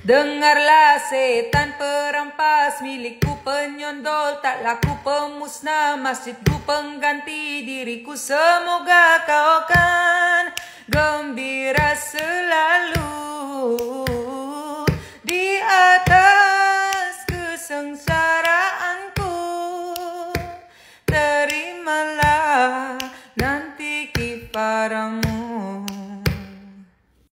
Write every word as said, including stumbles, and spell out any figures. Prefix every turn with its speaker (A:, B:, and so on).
A: Dengarlah setan perampas, milikku penyondol, tak laku pemusnah, masjidku pengganti diriku. Semoga kau kan gembira selalu di atas kesengsaraanku. Terimalah nanti kifarang